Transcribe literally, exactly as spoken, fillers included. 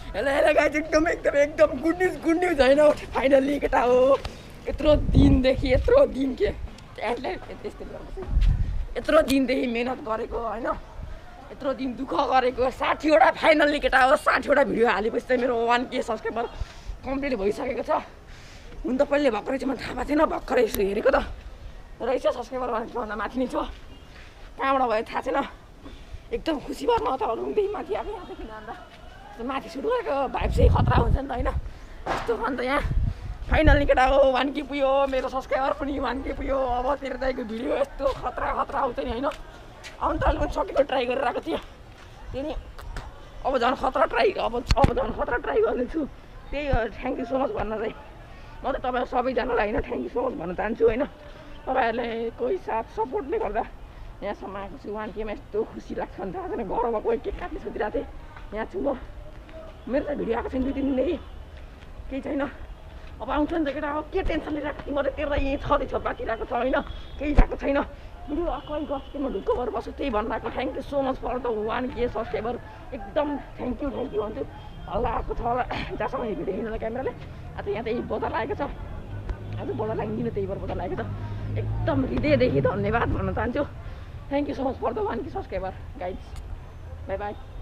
Hello hello guys एकदम एकदम एकदम गुड न्युज गुड न्युज होइन फाइनल्ली केटा हो यत्रो दिनदेखि यत्रो दिन के त्यस्तै यत्रो दिनदेखि मेहनत गरेको होइन यत्रो दिन दुःख गरेको साठीवटा फाइनल्ली केटा हो साठीवटा भिडियो हालेपछि चाहिँ मेरो वान के सब्सक्राइबर कम्प्लिट भइसकेको छ। हुन त पहिले भर्खरै चाहिँ मलाई थाहा भएको थिएन भर्खरै यसो हेरेको त रहेछ सब्सक्राइबर भन्दा माथि नै छ कहाँबाट भयो थाहा छैन। एकदम खुसी भएर म त रुमदेखि माथि आएको यहाँदेखि जाँदा माथि सुरु गरेको भाइब चाहिँ खतरा हुन्छ नि त होइन यस्तो अन्त यहाँ फाइनल्ली केटा हो वान के पुग्यो मेरो सब्सक्राइबर पनि वान के पुग्यो। अब तेरो दाइको भिडियो यस्तो खतरा खतरा आउँछ नि होइन आउनु त अहिले पनि सकेको ट्राई गरेर आएको थिएँ त्यही नि अब झन् खतरा ट्राई अब अब झन् खतरा ट्राई गर्दैछु त्यही थ्याङ्क यू सो मच भन्न चाहिँ म त तपाईँहरू सबैजनालाई होइन थ्याङ्क यू सो मच भन्न चाहन्छु होइन तपाईँहरूले कोही साथ सपोर्टले गर्दा यहाँसम्म आएको छु वान केमा यस्तो खुसी लाग्छ नि थाहा छैन घरमा कोही केक काट्ने सोचिरहेको थिएँ यहाँ छु म मेरो त भिडियो आएको छैन दुई तिन दिनदेखि केही छैन अब आउँछ नि त केटा अब के टेन्सन लिइरहेको थिएँ म त तेरो यहीँ छँदैछ बाँचिरहेको छ होइन केही भएको छैन भिडियो कहीँ गएको म ढुक्क भएर बस्छु त्यही भन्नु thank you so much for the one K subscriber एकदम थ्याङ्क यू थ्याङ्क यू भन्छु हल्ला आएको छ होला जहाँसम्म यो भिडियो हेर्नु क्यामेराले आज यहाँ त यही बजार लागेको छ आज बजार लाग्दिनँ त्यही भएर बजार लागेको छ एकदम हृदयदेखि धन्यवाद भन्न चाहन्छु thank you so much for the one K subscriber guys bye by.